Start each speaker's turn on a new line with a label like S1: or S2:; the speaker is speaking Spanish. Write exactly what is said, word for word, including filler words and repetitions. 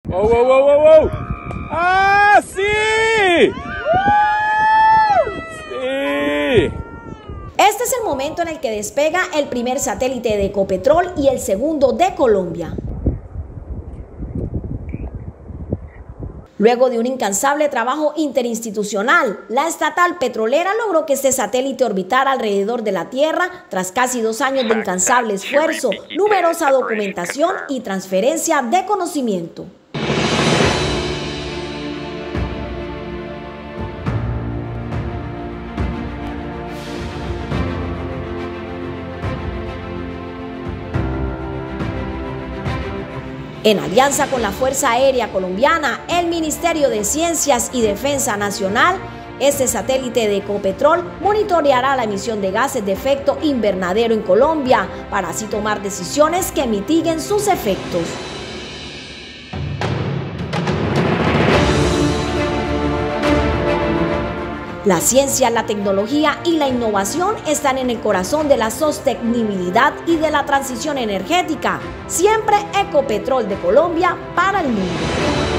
S1: ¡Wow, wow, wow, wow, wow! ¡Ah, sí! ¡Sí!
S2: Este es el momento en el que despega el primer satélite de Ecopetrol y el segundo de Colombia. Luego de un incansable trabajo interinstitucional, la estatal petrolera logró que este satélite orbitara alrededor de la Tierra tras casi dos años de incansable esfuerzo, numerosa documentación y transferencia de conocimiento. En alianza con la Fuerza Aérea Colombiana, el Ministerio de Ciencias y Defensa Nacional, este satélite de Ecopetrol monitoreará la emisión de gases de efecto invernadero en Colombia para así tomar decisiones que mitiguen sus efectos. La ciencia, la tecnología y la innovación están en el corazón de la sostenibilidad y de la transición energética. Siempre Ecopetrol de Colombia para el mundo.